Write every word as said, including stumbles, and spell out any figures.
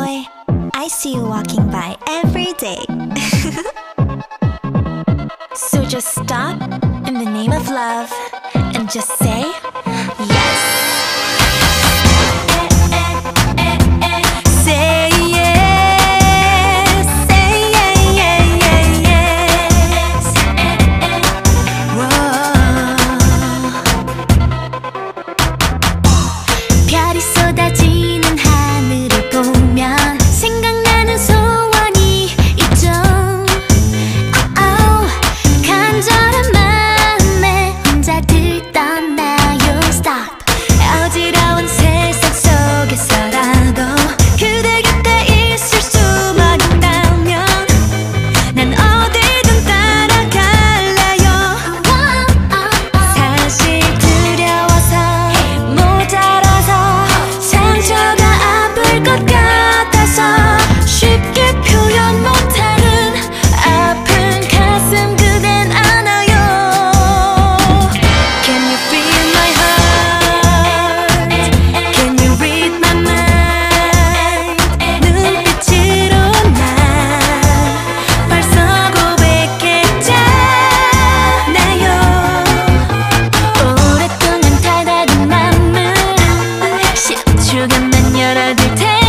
boy, I see you walking by every day. So just stop in the name of love and just say yes. Say yes, say yeah, yeah, yeah, yes. Whoa. 별이 쏟아지는 하늘을 보면 생각나는 소원이 있죠. Oh, 간절한 마음에 혼자 들떠나요. Stop. 어지러운 세상 속에서라도 그대 곁에 있을 수만 있다면 난 어디든 따라갈래요. 사실 두려워서 모자라서 상처가 아플 것 같아서 쉽게 표현 못하는 아픈 가슴 그댄 안아요. Can you feel my heart? Can you read my mind? 눈빛으로 난 벌써 고백했잖아요. 오랫동안 닫아둔 맘을 십 초간만 열어둘 테니